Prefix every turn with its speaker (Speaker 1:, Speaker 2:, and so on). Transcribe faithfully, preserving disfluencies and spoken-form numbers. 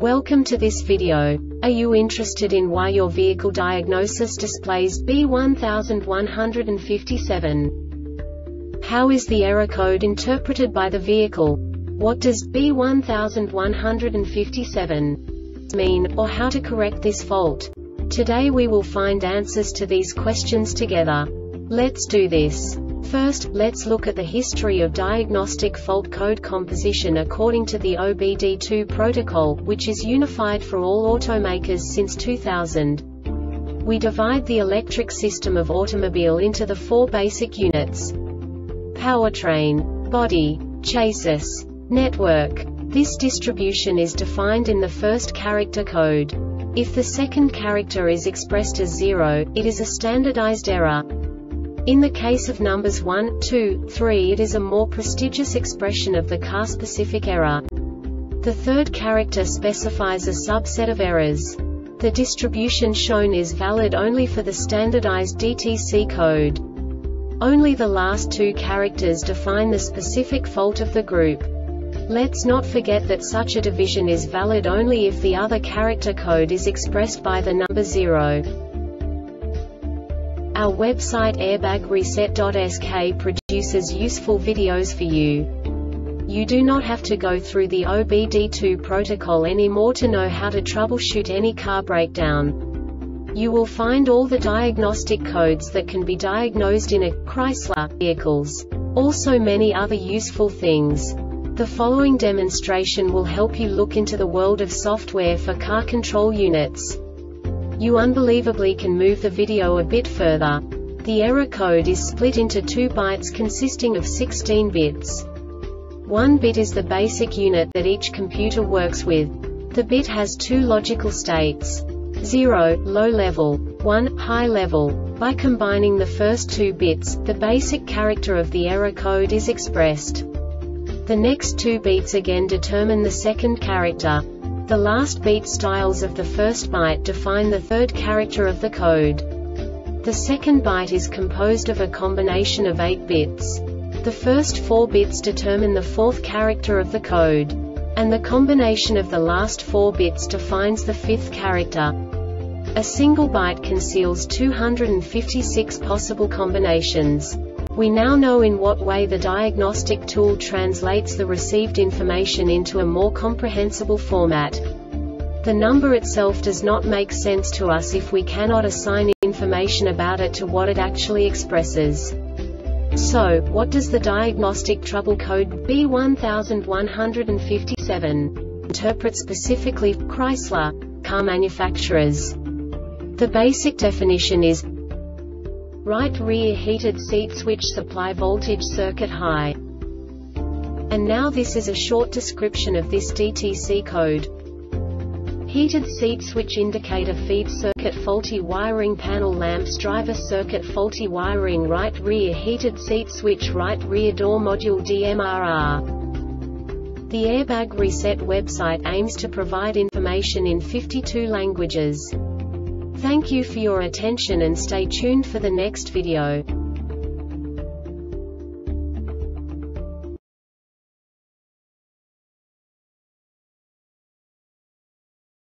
Speaker 1: Welcome to this video. Are you interested in why your vehicle diagnosis displays B one one five seven? How is the error code interpreted by the vehicle? What does B one one five seven mean, or how to correct this fault? Today we will find answers to these questions together. Let's do this. First, let's look at the history of diagnostic fault code composition according to the O B D two protocol, which is unified for all automakers since two thousand. We divide the electric system of automobile into the four basic units: powertrain, body, chassis, network. This distribution is defined in the first character code. If the second character is expressed as zero, it is a standardized error. In the case of numbers one, two, three, it is a more prestigious expression of the car-specific error. The third character specifies a subset of errors. The distribution shown is valid only for the standardized D T C code. Only the last two characters define the specific fault of the group. Let's not forget that such a division is valid only if the other character code is expressed by the number zero. Our website airbag reset dot S K produces useful videos for you. You do not have to go through the O B D two protocol anymore to know how to troubleshoot any car breakdown. You will find all the diagnostic codes that can be diagnosed in a Chrysler vehicles. Also many other useful things. The following demonstration will help you look into the world of software for car control units. You unbelievably can move the video a bit further. The error code is split into two bytes consisting of sixteen bits. One bit is the basic unit that each computer works with. The bit has two logical states: zero, low level, one, high level. By combining the first two bits, the basic character of the error code is expressed. The next two bits again determine the second character. The last beat styles of the first byte define the third character of the code. The second byte is composed of a combination of eight bits. The first four bits determine the fourth character of the code. And the combination of the last four bits defines the fifth character. A single byte conceals two hundred fifty-six possible combinations. We now know in what way the diagnostic tool translates the received information into a more comprehensible format. The number itself does not make sense to us if we cannot assign information about it to what it actually expresses. So, what does the diagnostic trouble code B one one five seven interpret specifically for Chrysler car manufacturers? The basic definition is: right rear heated seat switch supply voltage circuit high. And now this is a short description of this D T C code. Heated seat switch indicator feed circuit faulty wiring panel lamps driver circuit faulty wiring right rear heated seat switch right rear door module D M R R. The Airbag Reset website aims to provide information in fifty-two languages. Thank you for your attention and stay tuned for the next video.